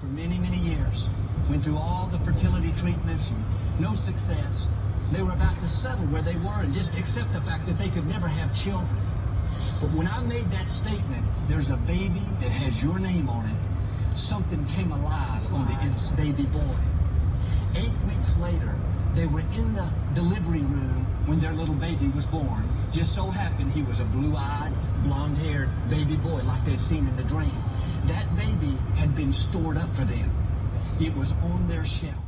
for many, many years. Went through all the fertility treatments and no success. They were about to settle where they were and just accept the fact that they could never have children. But when I made that statement, there's a baby that has your name on it, something came alive on the inside. Baby boy. 8 weeks later, they were in the delivery room when their little baby was born. Just so happened he was a blue-eyed, blonde-haired baby boy like they'd seen in the dream. That baby had been stored up for them. It was on their shelf.